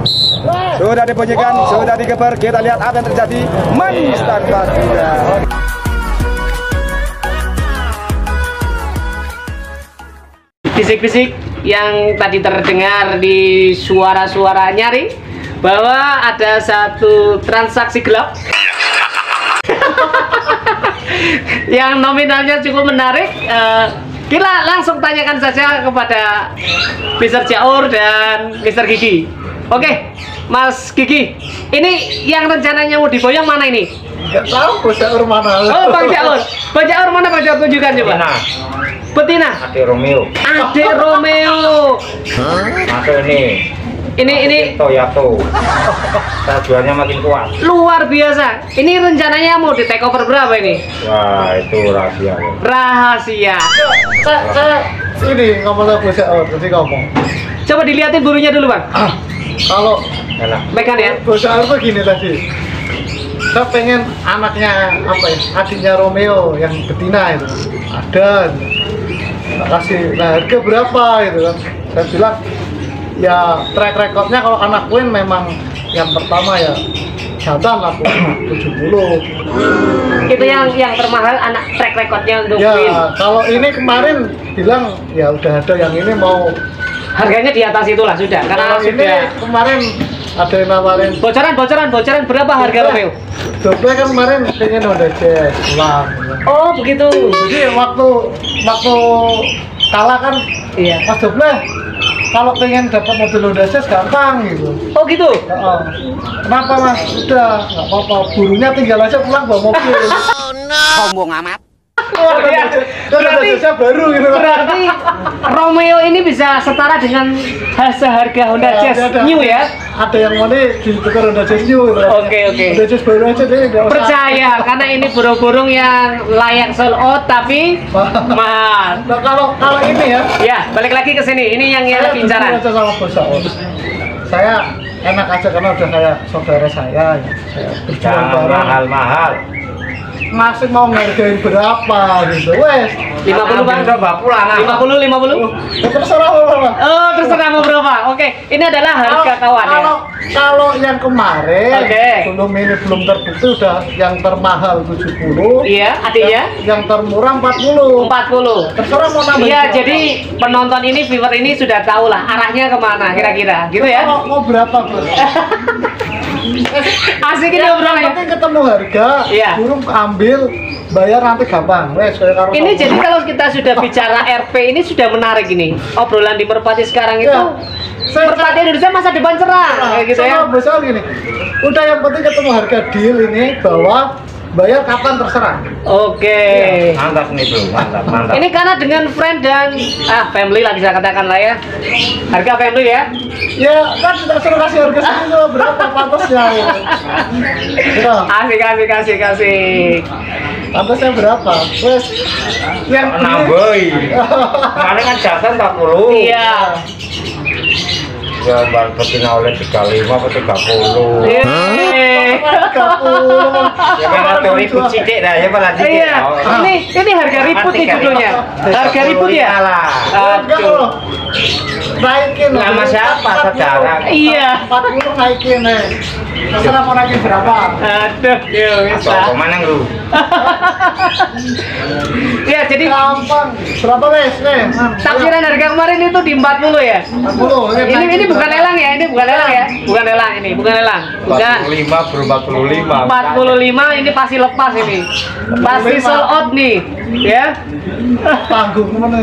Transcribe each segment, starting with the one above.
Sudah dibunyikan, sudah digeber. Kita lihat apa yang terjadi. Menstan Basura. Bisik-bisik yang tadi terdengar di suara-suara nyaring bahwa ada satu transaksi gelap yang nominalnya cukup menarik. Kita langsung tanyakan saja kepada Mr. Jaur dan Mr. Gigi. Oke, Mas Gigi, ini yang rencananya mau diboyong mana ini? Nggak tahu Bang Jaur mana. Oh, Bang Jaur. Bang Jaur mana Bang Jaur, tunjukkan coba. Betina. Adik Romeo. Adik Romeo. Masuk ini. Ini Toyato. Saya jualnya makin kuat. luar biasa. Ini rencananya mau di take over berapa ini? Wah, itu rahasia. Rahasia. Saya ini ngomong sama Bang Jaur, jadi ngomong. Coba dilihatin burunya dulu, Bang. Kalau Enak. Megan ya. Bang Jaur tuh gini tadi. Saya pengen anaknya apa ya? Adiknya Romeo yang betina itu. Ada. Kasih, nah harga berapa gitu kan? Saya bilang ya track recordnya kalau anak Queen memang yang pertama ya jantan lah 70. Itu yang termahal anak track recordnya untuk Ya Queen. kalau ini kemarin bilang ya udah ada yang ini mau Harganya di atas itulah sudah. Karena kalau ini sudah kemarin ada yang nawarin bocoran berapa harga Romeo? Double kan kemarin pengen Honda Jazz ulang. Oh, begitu. Jadi waktu kalah kan Iya. Mas Double kalau pengen dapat mobil Honda Jazz gampang gitu. Oh, gitu. Kenapa Mas? Udah nggak apa-apa. Burunya tinggal aja pulang bawa mobil. Sombong amat. Berarti baru gitu. Berarti Romeo ini bisa setara dengan seharga Honda Jazz new ya? Ada yang mau nih ditukar Honda Jazz new. Oke. Honda Jazz baru aja deh. nggak usah. Percaya karena ini burung-burung yang layak sold out tapi mahal. Nah, kalau ini ya. Ya, balik lagi ke sini. Ini yang Saya lagi incaran. jujur aja sama Bos Saud. Saya enak aja karena udah kayak saudara saya. Saya berjuang Jangan bareng. mahal-mahal. Masih mau ngargain berapa gitu, wes. 50 Bang. Coba pulang. 50. Ya, terserah Bang. Oh, terserah mau berapa? Oke, ini adalah harga kawan ya. Kalau yang kemarin Oke. belum terbukti udah yang termahal 70. Iya, adiknya Yang termurah 40. 40. Terserah mau nambah. Iya, berapa. jadi penonton ini, viewer ini sudah tahu lah arahnya kemana kira-kira, gitu ya? Mau berapa, Bos? Asik ini Yang obrolannya. penting ketemu harga, Iya. burung ambil, bayar nanti gampang. Wes, kayak karo Ini kamu. jadi kalau kita sudah bicara RP ini sudah menarik ini. Obrolan di Merpati sekarang itu Ya. Merpati Indonesia masa depan cerah, kayak gitu ya. Sama besar gini. Udah yang penting ketemu harga deal ini bahwa bayar kapan terserah. Oke. Mantap nih bro, mantap. Ini karena dengan friend dan family lah bisa katakan lah ya. Harga family ya. Ya kan tidak suruh kasih harga segitu berapa pantasnya. Ya, Asik. pantasnya berapa? Wes yang Nambahi. Kemarin kan jasa 40. Iya. Ya baru betina oleh 35 atau 30. Eh. 30. Ya kan atau ribut sidik dah ya malah sidik. Iya. Ini harga ribut nih judulnya. Harga ribut ya. Enggak loh. Naikin loh. Nama siapa, saudara? Iya. 40 naikin nih. Terserah mau naikin berapa? Aduh, ya bisa. Atau kemana lu? Ya, jadi Gampang. Berapa wes? taksiran harga kemarin itu di 40 ya. 40. Ini bukan lelang ya, ini bukan lelang ya. Bukan lelang ini, bukan lelang. Bukan. 45 bro, 45. 45 ini pasti lepas ini. Pasti sold out nih, ya. Tanggung mana?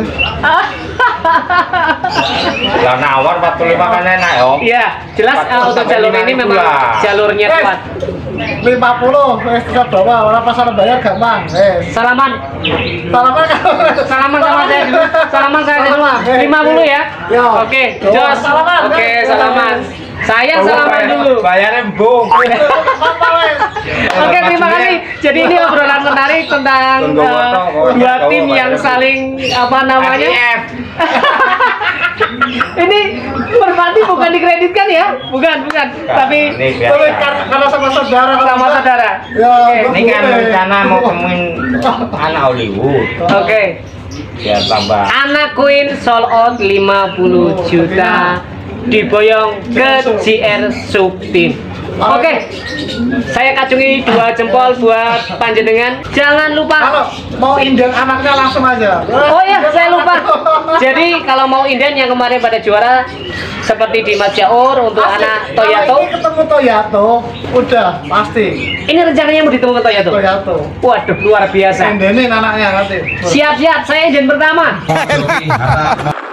Lah nawar 45 kan enak om. Iya, jelas untuk jalur ini memang jalurnya kuat. 50. Wes bisa bawa. Orang pasar bayar gampang. Salaman Salaman kan? sama saya dulu. Salaman saya dulu. 50 ya. Ya. Oke, jos. Salaman. Oke, salaman. Saya salaman dulu. Bayarnya embung. Oke, terima kasih. Jadi ini obrolan menarik tentang dua tim yang saling apa namanya? Ini Merpati bukan dikreditkan ya? Bukan. Tapi Ini biasa. Karena sama saudara. sama saudara. Ya. Oke. Ini kan rencana mau temuin anak Hollywood. Oke. Ya tambah. Anak Queen sold out 50 juta. diboyong ke JR Subteam. Oke, saya kacungi 2 jempol buat panjenengan. Jangan lupa. Kalau mau inden anaknya langsung aja. Oh ya, saya lupa. Jadi kalau mau inden yang kemarin pada juara seperti di Mas Jaur untuk anak Toyato. Kalau ini ketemu Toyato, udah pasti. Ini rencananya mau ditemukan Toyato. Toyato. Waduh, luar biasa. Indenin anaknya nanti. Siap-siap, saya inden pertama.